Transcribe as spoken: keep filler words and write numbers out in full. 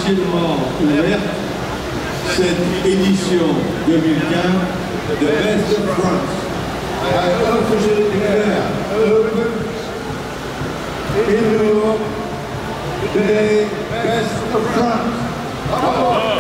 officiellement ouverte cette édition deux mille quinze de Best of France. I officially declare open in New York today Best of France.